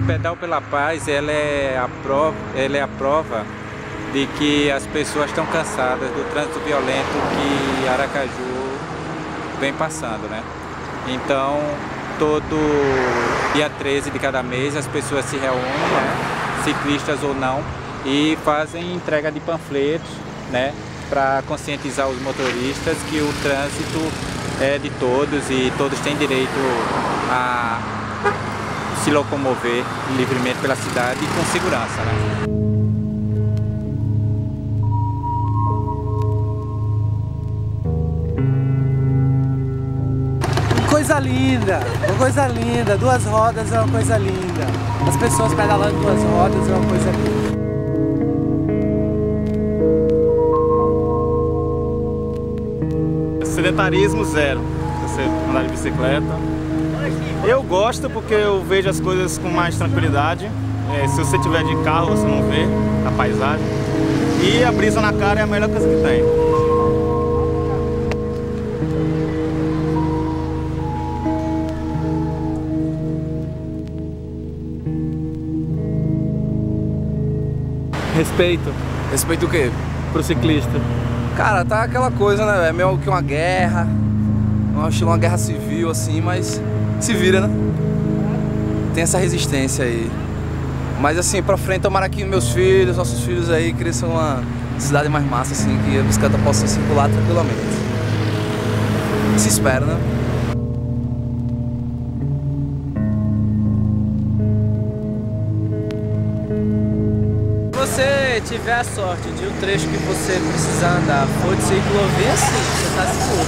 Pedal pela Paz, ela é a prova de que as pessoas estão cansadas do trânsito violento que Aracaju vem passando, né? Então, todo dia 13 de cada mês as pessoas se reúnem, né? Ciclistas ou não, e fazem entrega de panfletos, né? Para conscientizar os motoristas que o trânsito é de todos e todos têm direito a se locomover livremente pela cidade e com segurança, né? Uma coisa linda, duas rodas é uma coisa linda. As pessoas pedalando duas rodas é uma coisa linda. Sedentarismo zero, você andar de bicicleta. Eu gosto porque eu vejo as coisas com mais tranquilidade. Se você tiver de carro, você não vê a paisagem. E a brisa na cara é a melhor coisa que tem. Respeito. Respeito o quê? Pro ciclista. Cara, tá aquela coisa, né? É meio que uma guerra. Um estilo uma guerra civil, assim, mas se vira, né? Tem essa resistência aí. Mas assim, pra frente, tomara que meus filhos, nossos filhos aí cresçam uma cidade mais massa, assim, que a bicicleta possa circular tranquilamente. Se espera, né? Se você tiver a sorte de um trecho que você precisa andar for de ciclovia, sim, você está seguro.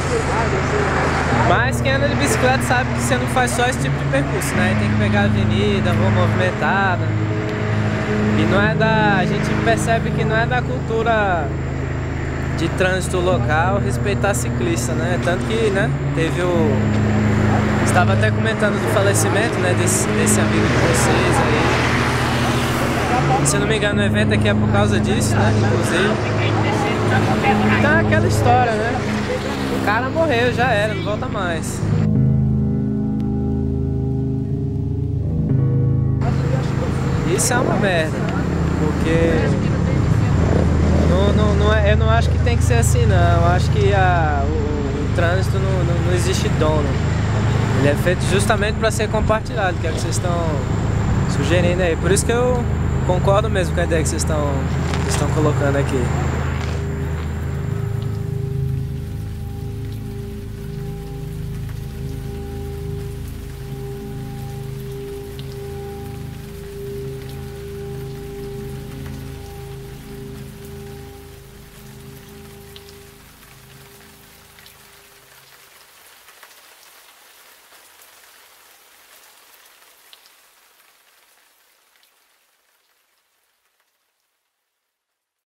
Mas quem anda de bicicleta sabe que você não faz só esse tipo de percurso, né? Tem que pegar a avenida, rua movimentada. E não é a gente percebe que não é da cultura de trânsito local respeitar ciclista, né? Tanto que, né, estava até comentando do falecimento, né, desse amigo de vocês aí. Se eu não me engano, o evento aqui é por causa disso, né? Inclusive. Então é aquela história, né? O cara morreu, já era, não volta mais. Isso é uma merda. Porque eu não acho que tem que ser assim, não. Eu acho que o trânsito não existe dono. Ele é feito justamente para ser compartilhado, que é o que vocês estão sugerindo aí. Por isso que eu concordo mesmo com a ideia que vocês estão colocando aqui.